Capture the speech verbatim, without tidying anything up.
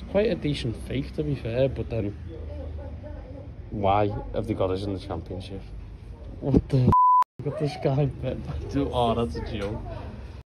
quite a decent fee, to be fair, but then why have they got us in the Championship? What the f***? Got this guy bet. Oh, that's a joke.